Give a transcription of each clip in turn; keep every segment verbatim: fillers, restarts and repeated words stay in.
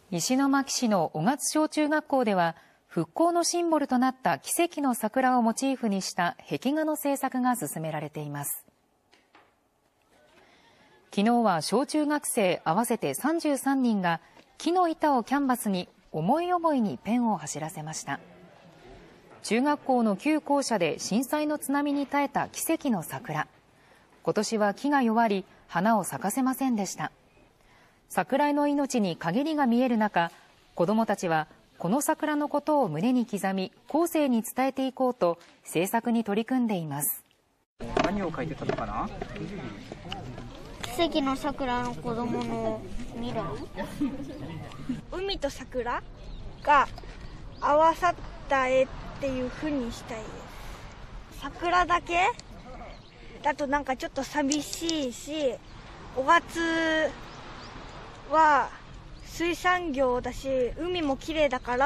石巻市の雄勝小中学校では、復興のシンボルとなった奇跡の桜をモチーフにした壁画の制作が進められています。昨日は小中学生合わせてさんじゅうさんにんが木の板をキャンバスに思い思いにペンを走らせました。中学校の旧校舎で震災の津波に耐えた奇跡の桜。今年は木が弱り、花を咲かせませんでした。桜の命に陰りが見える中、子どもたちはこの桜のことを胸に刻み、後世に伝えていこうと制作に取り組んでいます。 何を書いてたのかな？ 奇跡の桜の子供の未来。 海と桜が合わさった絵っていう風にしたいです。桜だけだとなんかちょっと寂しいし、雄勝は水産業だし、海も綺麗だから。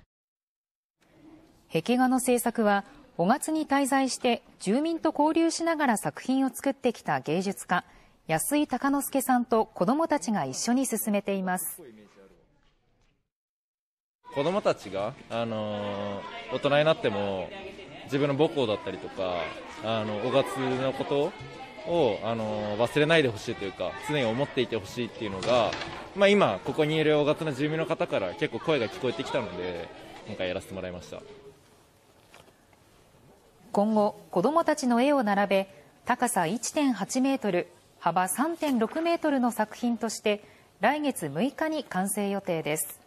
壁画の制作は雄勝に滞在して住民と交流しながら作品を作ってきた芸術家安井隆之介さんと子どもたちが一緒に進めています。 子どもたちが、あのー、大人になっても自分の母校だったりとか、あの雄勝のことを、あのー、忘れないでほしいというか、常に思っていてほしいっていうのが、まあ、今ここにいる雄勝の住民の方から結構声が聞こえてきたので、今回やらせてもらいました。 今後子どもたちの絵を並べ、高さ いってんはちメートル、幅 さんてんろくメートルの作品として来月むいかに完成予定です。